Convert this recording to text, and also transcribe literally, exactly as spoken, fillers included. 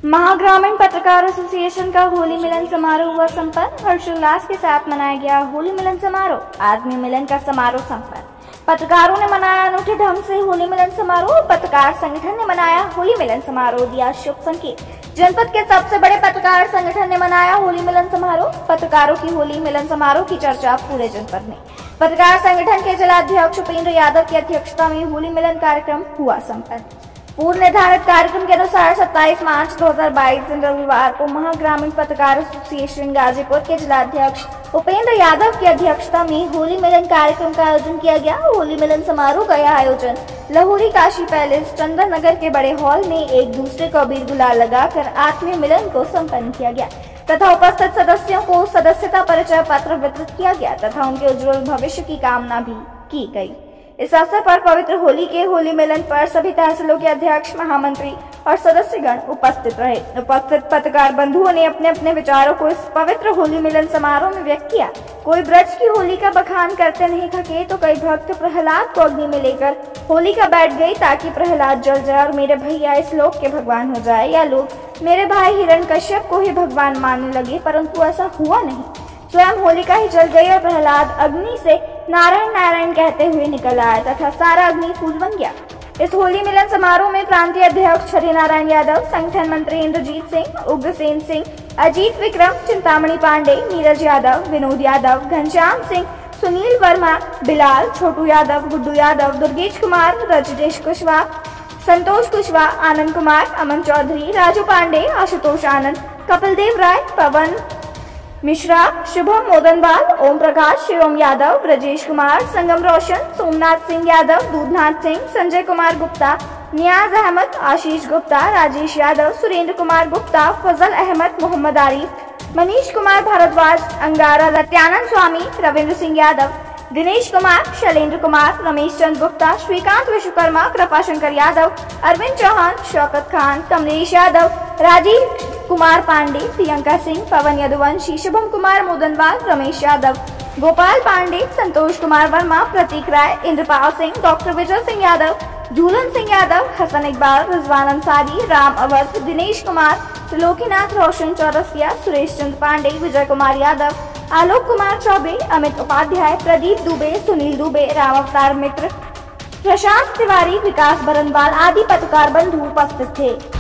महाग्रामीण पत्रकार एसोसिएशन का होली मिलन समारोह हुआ संपन्न। हर्षोल्लास के साथ मनाया गया होली मिलन समारोह। आत्मीय मिलन का समारोह संपन्न। पत्रकारों ने मनाया अनूठे ढंग से होली मिलन समारोह। पत्रकार संगठन ने मनाया होली मिलन समारोह, दिया शुभ संकेत। जनपद के सबसे बड़े पत्रकार संगठन ने मनाया होली मिलन समारोह। पत्रकारों की होली मिलन समारोह की चर्चा पूरे जनपद में। पत्रकार संगठन के जिलाध्यक्ष उपेंद्र यादव की अध्यक्षता में होली मिलन कार्यक्रम हुआ संपन्न। पूर्व निर्धारित कार्यक्रम के अनुसार सत्ताईस मार्च दो हज़ार बाईस दिन रविवार को महाग्रामीण पत्रकार एसोसिएशन गाजीपुर के जिलाध्यक्ष उपेंद्र यादव की अध्यक्षता में होली मिलन कार्यक्रम का आयोजन किया गया। होली मिलन समारोह का यह आयोजन लाहौरी काशी पैलेस चंदन नगर के बड़े हॉल में एक दूसरे को अबीर गुलाल लगाकर आत्मीय मिलन को संपन्न किया गया तथा उपस्थित सदस्यों को सदस्यता परिचय पत्र वितरित किया गया तथा उनके उज्जवल भविष्य की कामना भी की गई। इस अवसर पर पवित्र होली के होली मिलन पर सभी तहसीलों के अध्यक्ष, महामंत्री और सदस्यगण उपस्थित रहे। उपस्थित पत्रकार बंधुओं ने अपने अपने विचारों को इस पवित्र होली मिलन समारोह में व्यक्त किया। कोई ब्रज की होली का बखान करते नहीं थके तो कई भक्त प्रहलाद को अग्नि में लेकर होली का बैठ गई ताकि प्रहलाद जल जाए और मेरे भैया इस लोक के भगवान हो जाए, या लोग मेरे भाई हिरण्यकश्यप को ही भगवान मानने लगे, परंतु ऐसा हुआ नहीं। स्वयं होलिका ही जल गई और प्रहलाद अग्नि से नारायण नारायण कहते हुए निकल आया तथा सारा अग्नि फूल बन गया। इस होली मिलन समारोह में प्रांतीय अध्यक्ष हरि नारायण यादव, संगठन मंत्री इंद्रजीत सिंह, उग्रसेन सिंह, अजीत विक्रम, चिंतामणि पांडे, नीरज यादव, विनोद यादव, घनश्याम सिंह, सुनील वर्मा, बिलाल, छोटू यादव, गुड्डू यादव, दुर्गेश कुमार, रजनीश कुशवाहा, संतोष कुशवाहा, आनंद कुमार, अमन चौधरी, राजू पांडे, आशुतोष आनंद, कपिल देव राय, पवन मिश्रा, शुभम मोदनवाल, ओम प्रकाश, शिवम यादव, ब्रजेश कुमार, संगम रोशन, सोमनाथ सिंह यादव, दूधनाथ सिंह, संजय कुमार गुप्ता, नियाज अहमद, आशीष गुप्ता, राजेश यादव, सुरेंद्र कुमार गुप्ता, फजल अहमद, मोहम्मद आरिफ, मनीष कुमार भारद्वाज, अंगारा, सत्यानंद स्वामी, रविंद्र सिंह यादव, दिनेश कुमार, शैलेंद्र कुमार, रमेश चंद्र गुप्ता, श्रीकांत विश्वकर्मा, कृपाशंकर यादव, अरविंद चौहान, शौकत खान, कमलेश यादव, राजीव कुमार पांडे, प्रियंका सिंह, पवन यदुवंशी, शुभम कुमार मोदनवाल, रमेश यादव, गोपाल पांडे, संतोष कुमार वर्मा, प्रतीक राय, इंद्रपाल सिंह, डॉक्टर विजय सिंह यादव, झूलन सिंह यादव, हसन इकबाल, रिजवान अंसारी, राम अवध, दिनेश कुमार, त्रिलोकीनाथ रोशन चौरसिया, सुरेश चंद्र पांडे, विजय कुमार यादव, आलोक कुमार चौबे, अमित उपाध्याय, प्रदीप दुबे, सुनील दुबे, राम अवतार मित्र, प्रशांत तिवारी, विकास बरनवाल आदि पत्रकार बंधु उपस्थित थे।